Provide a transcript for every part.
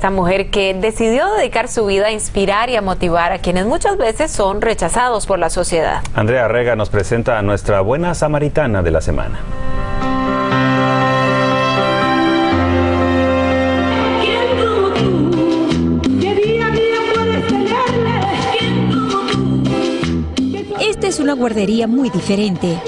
esta mujer que decidió dedicar su vida a inspirar y a motivar a quienes muchas veces son rechazados por la sociedad. Andrea Rega nos presenta a nuestra buena samaritana de la semana. Esta es una guardería muy diferente.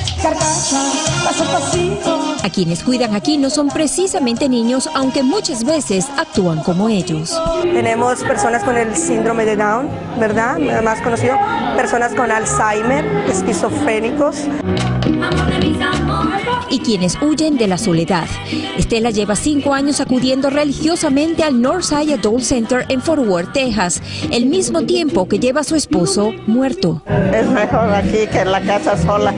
A quienes cuidan aquí no son precisamente niños, aunque muchas veces actúan como ellos. Tenemos personas con el síndrome de Down, ¿verdad? Más conocido, personas con Alzheimer, esquizofrénicos. Y quienes huyen de la soledad. Estela lleva 5 años acudiendo religiosamente al Northside Adult Center en Fort Worth, Texas, el mismo tiempo que lleva a su esposo muerto. Es mejor aquí que en la casa sola.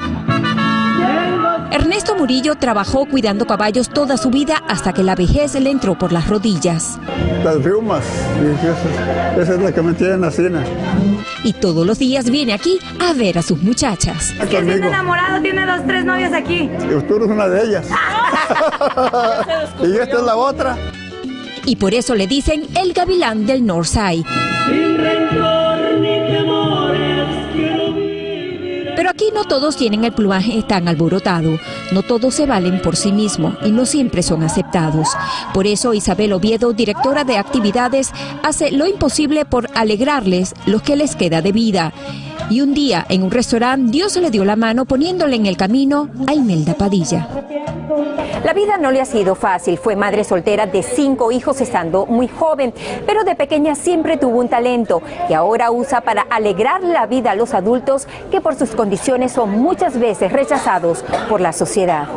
Ernesto Murillo trabajó cuidando caballos toda su vida hasta que la vejez le entró por las rodillas. Las riumas, esa es la que me tiene en la cena. Y todos los días viene aquí a ver a sus muchachas. Es que siendo enamorado tiene 2, 3 novias aquí. Tú eres una de ellas. Y esta es la otra. Y por eso le dicen el gavilán del Northside. Sin rencor ni temores quiero vivir. Pero aquí no todos tienen el plumaje tan alborotado, no todos se valen por sí mismos y no siempre son aceptados. Por eso Isabel Oviedo, directora de actividades, hace lo imposible por alegrarles lo que les queda de vida. Y un día, en un restaurante, Dios le dio la mano poniéndole en el camino a Imelda Padilla. La vida no le ha sido fácil, fue madre soltera de 5 hijos estando muy joven, pero de pequeña siempre tuvo un talento y ahora usa para alegrar la vida a los adultos que por sus condiciones son muchas veces rechazados por la sociedad.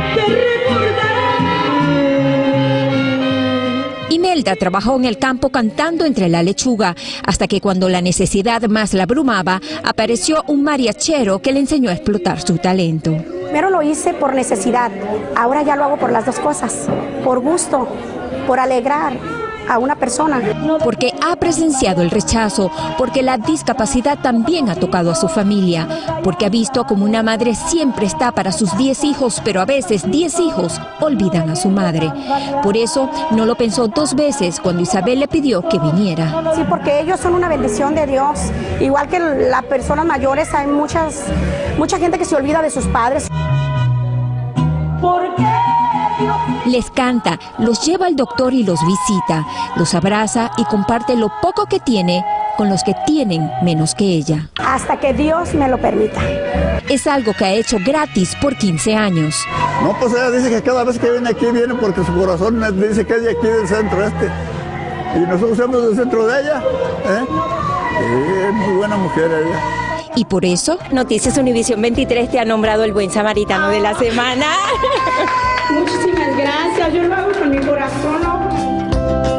Imelda trabajó en el campo cantando entre la lechuga, hasta que cuando la necesidad más la abrumaba, apareció un mariachero que le enseñó a explotar su talento. Primero lo hice por necesidad, ahora ya lo hago por las dos cosas, por gusto, por alegrar a una persona. Porque ha presenciado el rechazo, porque la discapacidad también ha tocado a su familia, porque ha visto como una madre siempre está para sus 10 hijos, pero a veces 10 hijos olvidan a su madre. Por eso no lo pensó 2 veces cuando Isabel le pidió que viniera. Sí, porque ellos son una bendición de Dios. Igual que las personas mayores, hay mucha gente que se olvida de sus padres. ¿Por qué? Les canta, los lleva al doctor y los visita, los abraza y comparte lo poco que tiene con los que tienen menos que ella. Hasta que Dios me lo permita. Es algo que ha hecho gratis por 15 años. No, pues ella dice que cada vez que viene aquí viene porque su corazón dice que es de aquí del centro Y nosotros somos del centro de ella. Es muy buena mujer ella. Y por eso, Noticias Univisión 23 te ha nombrado el buen samaritano de la semana. Muchísimas gracias, yo lo hago con mi corazón.